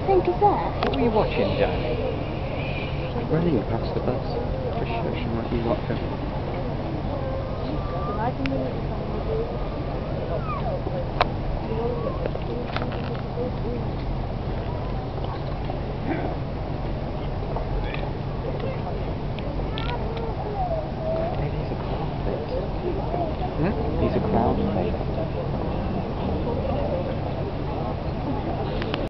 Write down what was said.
think is there? What were you watching, Jack? Running past the bus. Just she might be watching. These are cloud things.